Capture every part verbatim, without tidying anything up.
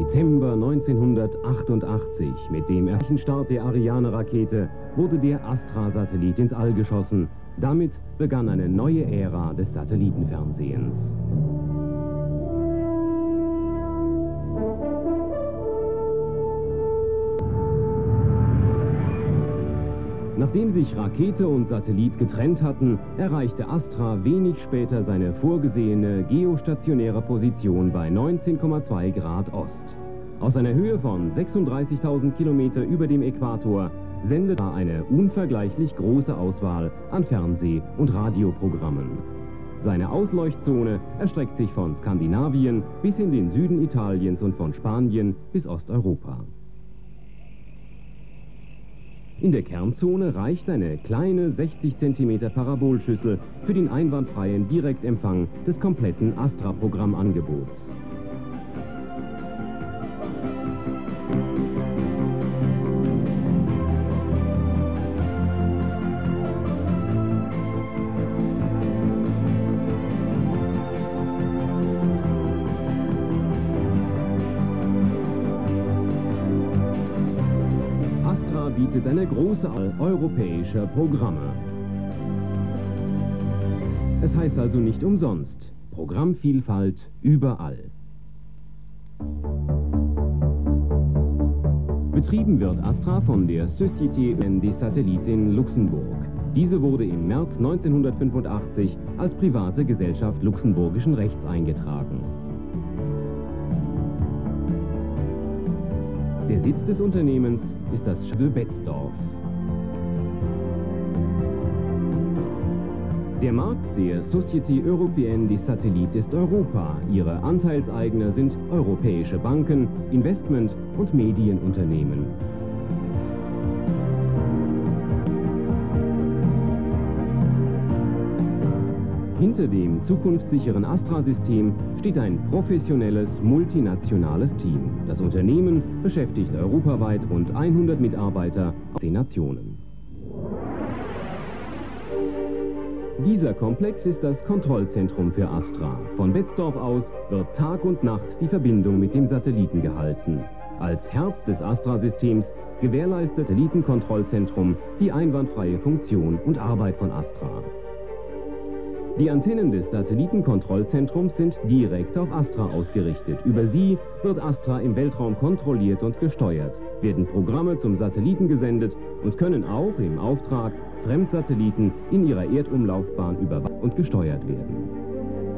Dezember neunzehnhundertachtundachtzig, mit dem ersten Start der Ariane-Rakete, wurde der Astra-Satellit ins All geschossen. Damit begann eine neue Ära des Satellitenfernsehens. Nachdem sich Rakete und Satellit getrennt hatten, erreichte Astra wenig später seine vorgesehene geostationäre Position bei neunzehn Komma zwei Grad Ost. Aus einer Höhe von sechsunddreißigtausend Kilometer über dem Äquator sendet er eine unvergleichlich große Auswahl an Fernseh- und Radioprogrammen. Seine Ausleuchtzone erstreckt sich von Skandinavien bis in den Süden Italiens und von Spanien bis Osteuropa. In der Kernzone reicht eine kleine sechzig Zentimeter Parabolschüssel für den einwandfreien Direktempfang des kompletten Astra-Programmangebots. Bietet eine große Auswahl europäischer Programme. Es heißt also nicht umsonst: Programmvielfalt überall. Betrieben wird Astra von der Société des Satellites in Luxemburg. Diese wurde im März neunzehnhundertfünfundachtzig als private Gesellschaft luxemburgischen Rechts eingetragen. Der Sitz des Unternehmens ist das Château Betzdorf. Der Markt der Société Européenne des Satellites ist Europa. Ihre Anteilseigner sind europäische Banken, Investment- und Medienunternehmen. Hinter dem zukunftssicheren Astra-System steht ein professionelles, multinationales Team. Das Unternehmen beschäftigt europaweit rund hundert Mitarbeiter aus zehn Nationen. Dieser Komplex ist das Kontrollzentrum für Astra. Von Betzdorf aus wird Tag und Nacht die Verbindung mit dem Satelliten gehalten. Als Herz des Astra-Systems gewährleistet das Satellitenkontrollzentrum die einwandfreie Funktion und Arbeit von Astra. Die Antennen des Satellitenkontrollzentrums sind direkt auf Astra ausgerichtet. Über sie wird Astra im Weltraum kontrolliert und gesteuert, werden Programme zum Satelliten gesendet und können auch im Auftrag Fremdsatelliten in ihrer Erdumlaufbahn überwacht und gesteuert werden.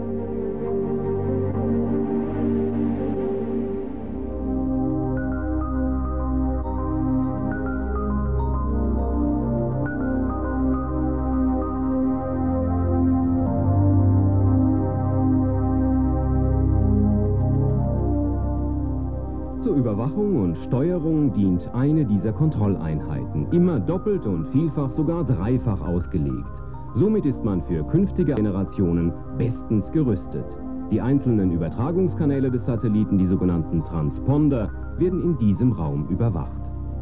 Zur Überwachung und Steuerung dient eine dieser Kontrolleinheiten, immer doppelt und vielfach sogar dreifach ausgelegt. Somit ist man für künftige Generationen bestens gerüstet. Die einzelnen Übertragungskanäle des Satelliten, die sogenannten Transponder, werden in diesem Raum überwacht.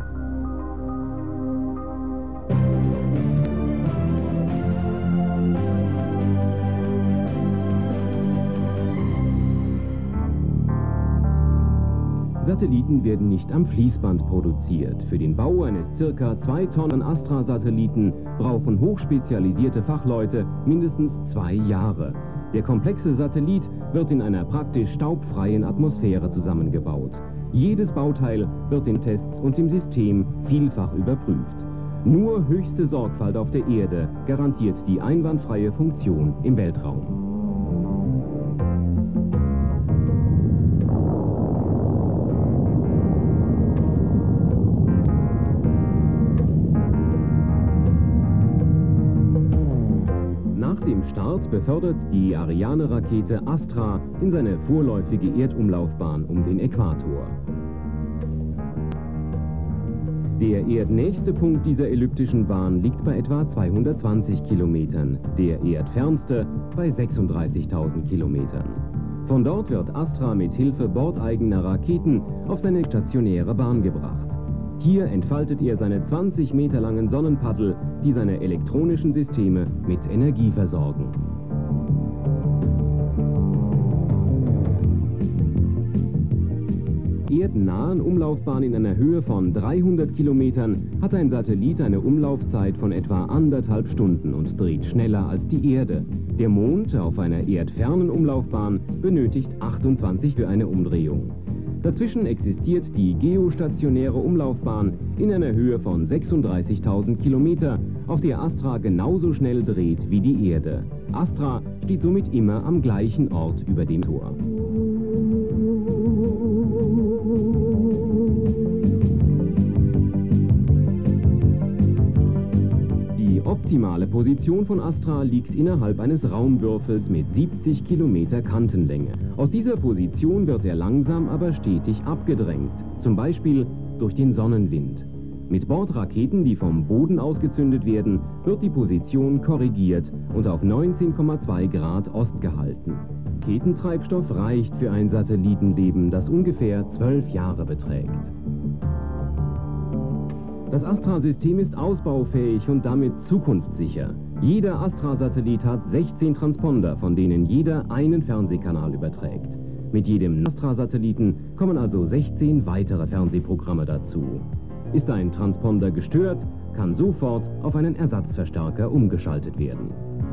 Satelliten werden nicht am Fließband produziert. Für den Bau eines circa zwei Tonnen Astra-Satelliten brauchen hochspezialisierte Fachleute mindestens zwei Jahre. Der komplexe Satellit wird in einer praktisch staubfreien Atmosphäre zusammengebaut. Jedes Bauteil wird in Tests und im System vielfach überprüft. Nur höchste Sorgfalt auf der Erde garantiert die einwandfreie Funktion im Weltraum. Nach dem Start befördert die Ariane-Rakete Astra in seine vorläufige Erdumlaufbahn um den Äquator. Der erdnächste Punkt dieser elliptischen Bahn liegt bei etwa zweihundertzwanzig Kilometern, der erdfernste bei sechsunddreißigtausend Kilometern. Von dort wird Astra mit Hilfe bordeigener Raketen auf seine stationäre Bahn gebracht. Hier entfaltet er seine zwanzig Meter langen Sonnenpaddel, die seine elektronischen Systeme mit Energie versorgen. erdnahen Umlaufbahn in einer Höhe von dreihundert Kilometern hat ein Satellit eine Umlaufzeit von etwa anderthalb Stunden und dreht schneller als die Erde. Der Mond auf einer erdfernen Umlaufbahn benötigt achtundzwanzig für eine Umdrehung. Dazwischen existiert die geostationäre Umlaufbahn in einer Höhe von sechsunddreißigtausend Kilometer, auf der Astra genauso schnell dreht wie die Erde. Astra steht somit immer am gleichen Ort über dem Tor. Die optimale Position von Astra liegt innerhalb eines Raumwürfels mit siebzig Kilometer Kantenlänge. Aus dieser Position wird er langsam, aber stetig abgedrängt, zum Beispiel durch den Sonnenwind. Mit Bordraketen, die vom Boden ausgezündet werden, wird die Position korrigiert und auf neunzehn Komma zwei Grad Ost gehalten. Raketentreibstoff reicht für ein Satellitenleben, das ungefähr zwölf Jahre beträgt. Das Astra-System ist ausbaufähig und damit zukunftssicher. Jeder Astra-Satellit hat sechzehn Transponder, von denen jeder einen Fernsehkanal überträgt. Mit jedem Astra-Satelliten kommen also sechzehn weitere Fernsehprogramme dazu. Ist ein Transponder gestört, kann sofort auf einen Ersatzverstärker umgeschaltet werden.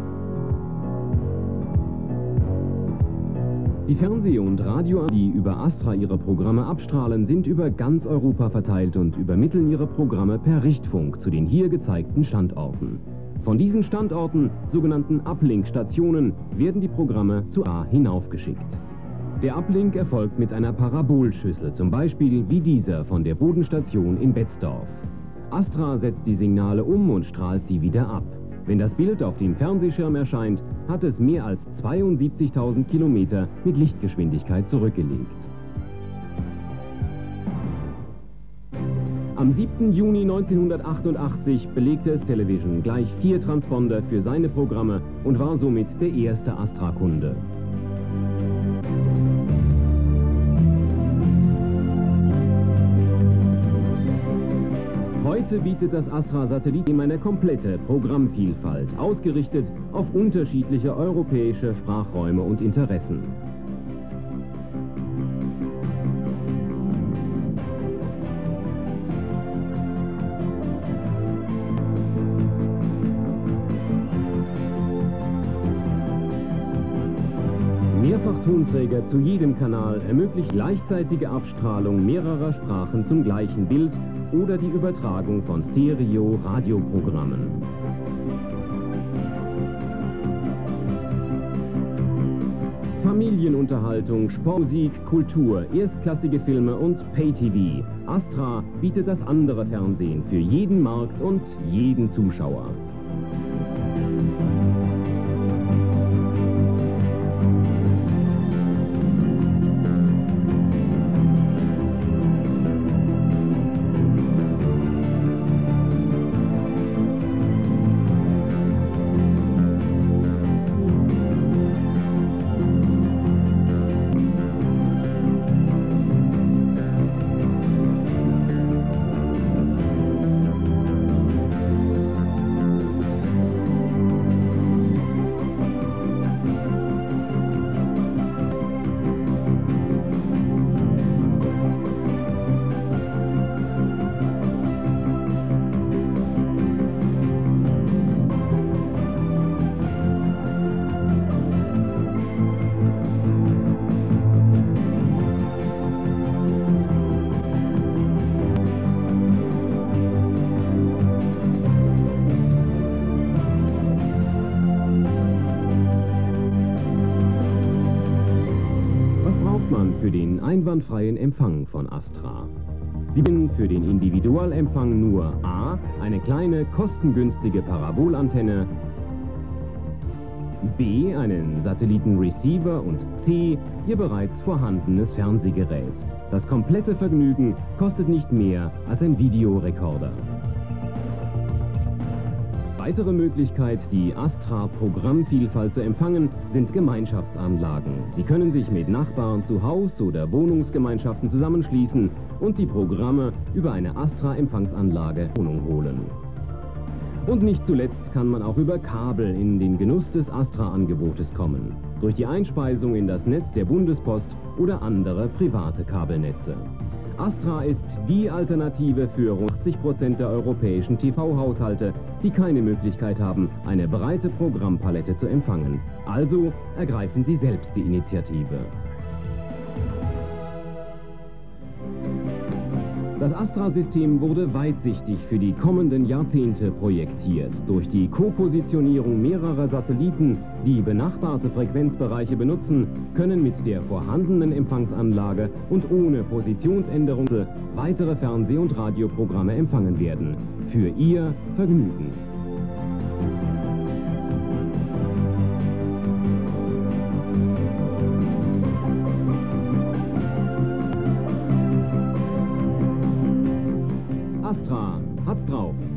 Die Fernseh- und Radio, die über Astra ihre Programme abstrahlen, sind über ganz Europa verteilt und übermitteln ihre Programme per Richtfunk zu den hier gezeigten Standorten. Von diesen Standorten, sogenannten Uplink-Stationen, werden die Programme zu A hinaufgeschickt. Der Uplink erfolgt mit einer Parabolschüssel, zum Beispiel wie dieser von der Bodenstation in Betzdorf. Astra setzt die Signale um und strahlt sie wieder ab. Wenn das Bild auf dem Fernsehschirm erscheint, hat es mehr als zweiundsiebzigtausend Kilometer mit Lichtgeschwindigkeit zurückgelegt. Am siebten Juni neunzehnhundertachtundachtzig belegte es Television gleich vier Transponder für seine Programme und war somit der erste Astra-Kunde. Heute bietet das Astra-Satellit ihm eine komplette Programmvielfalt, ausgerichtet auf unterschiedliche europäische Sprachräume und Interessen. Mehrfachtonträger zu jedem Kanal ermöglicht gleichzeitige Abstrahlung mehrerer Sprachen zum gleichen Bild oder die Übertragung von Stereo-Radioprogrammen. Familienunterhaltung, Sportmusik, Kultur, erstklassige Filme und Pay-T V. Astra bietet das andere Fernsehen für jeden Markt und jeden Zuschauer. Für den einwandfreien Empfang von Astra. Sie bieten für den Individualempfang nur A. eine kleine, kostengünstige Parabolantenne, B. einen Satellitenreceiver und C. ihr bereits vorhandenes Fernsehgerät. Das komplette Vergnügen kostet nicht mehr als ein Videorekorder. Weitere Möglichkeit, die Astra-Programmvielfalt zu empfangen, sind Gemeinschaftsanlagen. Sie können sich mit Nachbarn zu Haus- oder Wohnungsgemeinschaften zusammenschließen und die Programme über eine Astra-Empfangsanlage Wohnung holen. Und nicht zuletzt kann man auch über Kabel in den Genuss des Astra-Angebotes kommen, durch die Einspeisung in das Netz der Bundespost oder andere private Kabelnetze. Astra ist die Alternative für rund achtzig Prozent der europäischen T V-Haushalte, die keine Möglichkeit haben, eine breite Programmpalette zu empfangen. Also ergreifen Sie selbst die Initiative. Das Astra-System wurde weitsichtig für die kommenden Jahrzehnte projektiert. Durch die Kopositionierung mehrerer Satelliten, die benachbarte Frequenzbereiche benutzen, können mit der vorhandenen Empfangsanlage und ohne Positionsänderung weitere Fernseh- und Radioprogramme empfangen werden. Für Ihr Vergnügen. Astra hat's drauf.